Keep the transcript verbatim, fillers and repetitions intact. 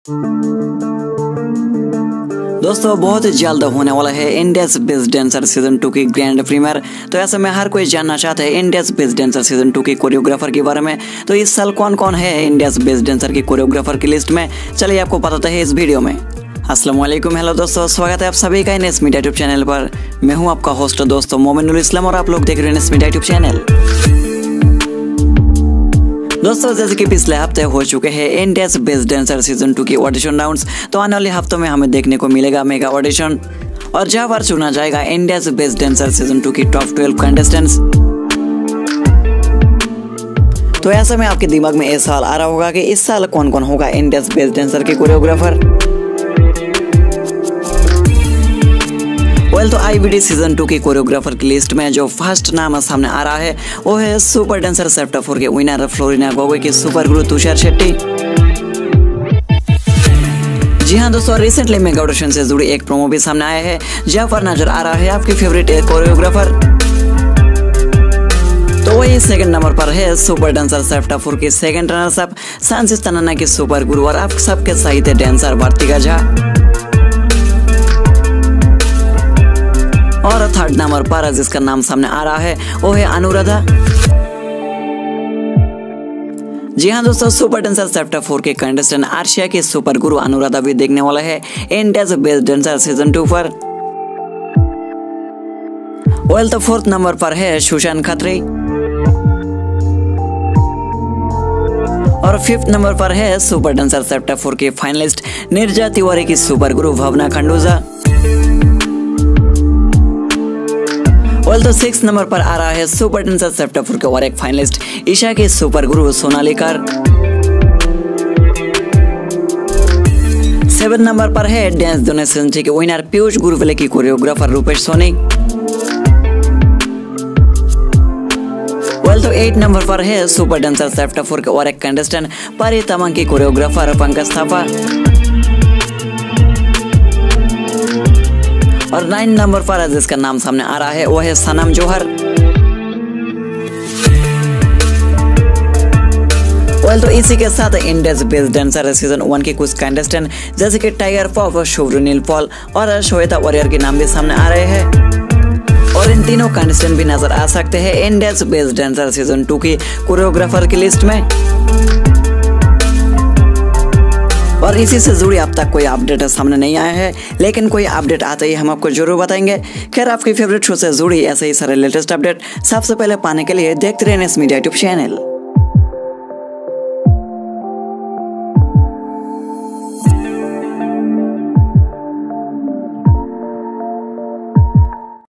दोस्तों बहुत ही जल्द होने वाला है India's best dancer season two की ग्रैंड प्रीमियर। तो ऐसे में हर कोई जानना चाहता है India's best dancer season two की कोरियोग्राफर के बारे में। तो इस साल कौन कौन है इंडियाज बेस्ट डांसर की कोरियोग्राफर की लिस्ट में, चलिए आपको बताते हैं इस वीडियो में। अस्सलाम वालेकुम, हेलो दोस्तों, स्वागत है आप सभी का इस मीडिया यूट्यूब चैनल पर। मैं हूं आपका होस्ट दोस्तों मोमिनुल इस्लाम और आप लोग देख रहे हैं इस मीडिया यूट्यूब चैनल। दोस्तों जैसे कि पिछले हफ्ते हो चुके हैं India's best dancer season two की ऑडिशन राउंड्स, तो आने वाले हफ्तों में हमें देखने को मिलेगा मेगा ऑडिशन और जहां पर चुना जाएगा India's best dancer season two की टॉप ट्वेल्व कंटेस्टेंट्स। तो ऐसे में आपके दिमाग में ये सवाल आ रहा होगा कि इस साल कौन कौन होगा इंडियाज बेस्ट डांसर के कोरियोग्राफर। वेल तो आईबीडी सीजन टू की कोरियोग्राफर की लिस्ट में जो फर्स्ट नाम सामने आ रहा है वो है सुपर डांसर चैप्टर फोर के विनर फ्लोरिना की सुपर गुरु तुषार शेट्टी। जी हाँ दोस्तों, रिसेंटली मेगा ऑडिशन से जुड़ी एक प्रोमो भी सामने आया है जहाँ पर नजर आ रहा है आपकी फेवरेट कोरियोग्राफर। तो वही सेकंड नंबर पर है सुपर डांसर चैप्टर फोर की सेकंड रनर्स अप संचit की सुपर गुरु और आप सबके साहित्य डांसर वर्tika। और थर्ड नंबर पर जिसका नाम सामने आ रहा है वो है अनुराधा। जी हाँ दोस्तों, सुपर डांसर चैप्टर फोर के कंटेस्टेंट आर्शिया के सुपर गुरु अनुराधा भी देखने वाला है India's best dancer season two पर। वेल तो फोर्थ नंबर पर है सुशांत खत्री और फिफ्थ नंबर पर है सुपर डांसर चैप्टर फोर के फाइनलिस्ट निर्जा तिवारी की सुपर गुरु भावना खंडूजा। वेल तो सिक्स नंबर पर आ रहा है सुपर डांसर चैप्टर फोर के और एक फाइनलिस्ट ईशा के सुपर गुरु सोनालिकर। सेवन नंबर पर है डांस डोनेशन के विनर पiyushgurbhele की कोरियोग्राफर रूपेश सोनी। वेल तो एट नंबर पर है सुपर डांसर चैप्टर फोर के और एक कंटेस्टेंट परी तमंग की कोरियोग्राफर पंकज थापा। और नाइन नंबर पर जिसका नाम सामने आ रहा है वो है सनम जौहर। वेल तो इसी के साथ India's best dancer season one के कुछ कंटेस्टेंट जैसे कि टाइगर पॉप, शुभ्रनील पॉल और श्वेता वॉरियर के नाम भी सामने आ रहे हैं और इन तीनों कंटेस्टेंट भी नजर आ सकते हैं India's best dancer season two की कोरियोग्राफर की लिस्ट में। और इसी से जुड़ी अब तक कोई अपडेट सामने नहीं आया है, लेकिन कोई अपडेट आते ही हम आपको जरूर बताएंगे। खैर आपकी फेवरेट शो से जुड़ी ऐसे ही सारे लेटेस्ट अपडेट सबसे पहले पाने के लिए देखते रहना इस मीडिया यूट्यूब चैनल।